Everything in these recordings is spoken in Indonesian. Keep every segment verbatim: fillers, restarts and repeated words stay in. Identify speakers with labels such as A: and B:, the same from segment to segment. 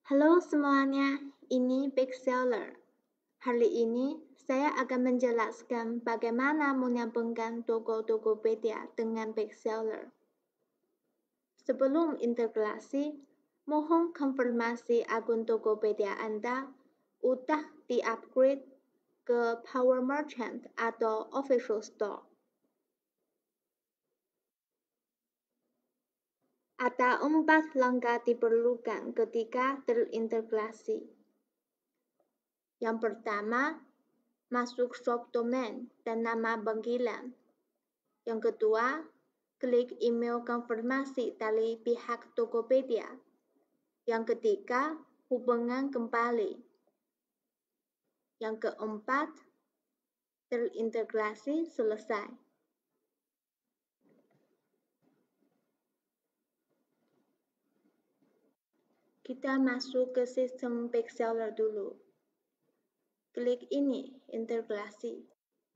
A: Halo semuanya, ini Bestseller. Hari ini saya akan menjelaskan bagaimana menyambungkan Tokopedia dengan Bestseller. Sebelum integrasi, mohon konfirmasi akun Tokopedia Anda udah di-upgrade ke Power Merchant atau Official Store. Ada empat langkah diperlukan ketika terintegrasi. Yang pertama, masuk subdomain dan nama panggilan. Yang kedua, klik email konfirmasi dari pihak Tokopedia. Yang ketiga, hubungan kembali. Yang keempat, terintegrasi selesai. Kita masuk ke sistem Bestseller dulu. Klik ini, integrasi.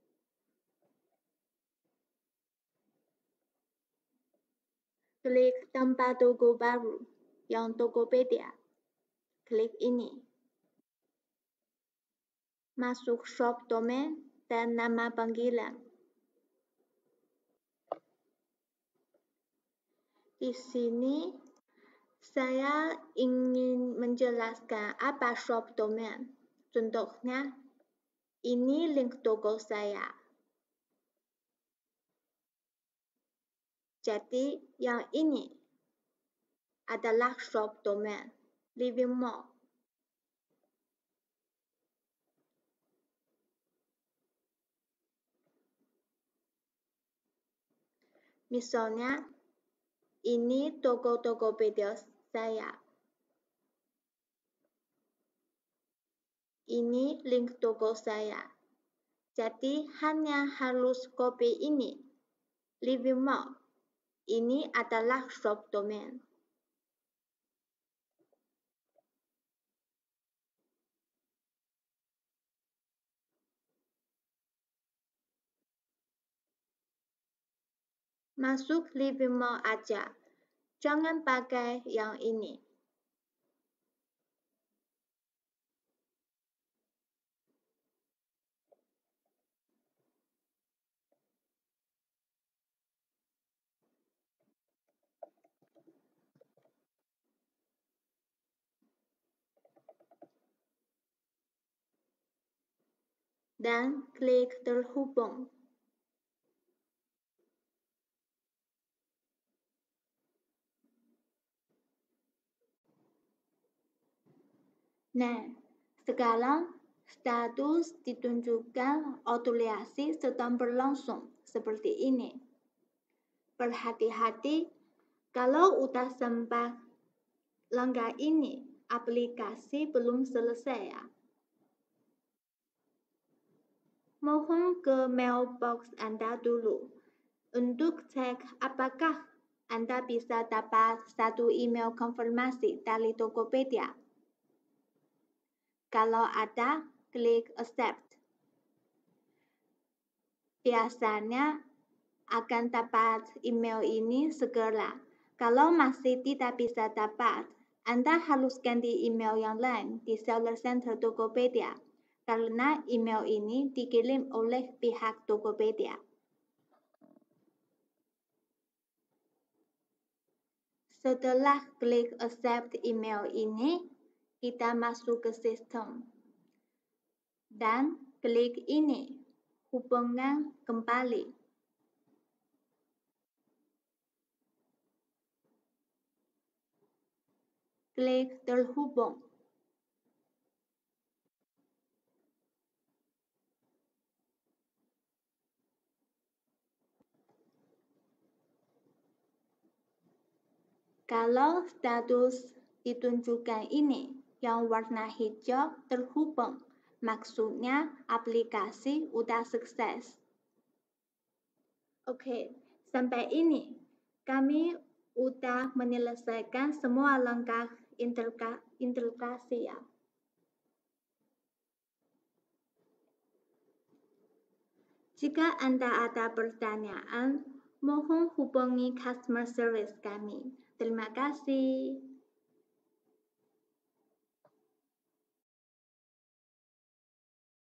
A: Klik tambah logo baru, yang Tokopedia. Klik ini. Masuk subdomain dan nama panggilan. Di sini, saya ingin menjelaskan apa subdomain. Contohnya, ini link toko saya. Jadi, yang ini adalah subdomain, Living Mall. Misalnya, ini toko Tokopedia saya. Ini link toko saya. Jadi, hanya harus copy ini, Living Mall. Ini adalah subdomain. Masuk Living Mall aja. Jangan pakai yang ini. Dan klik terhubung. Nah, sekarang status ditunjukkan afiliasi sedang berlangsung seperti ini. Berhati-hati kalau udah sampai langkah ini, aplikasi belum selesai ya. Mohon ke mailbox Anda dulu untuk cek apakah Anda bisa dapat satu email konfirmasi dari Tokopedia. Kalau ada, klik accept. Biasanya akan dapat email ini segera. Kalau masih tidak bisa dapat, Anda harus ganti email yang lain di Seller Center Tokopedia karena email ini dikirim oleh pihak Tokopedia. Setelah klik accept email ini, kita masuk ke sistem dan klik ini, hubungan kembali. Klik terhubung. Kalau status ditunjukkan ini, yang warna hijau terhubung, maksudnya aplikasi udah sukses. Oke, sampai ini kami udah menyelesaikan semua langkah integrasi ya. Jika Anda ada pertanyaan, mohon hubungi customer service kami. Terima kasih.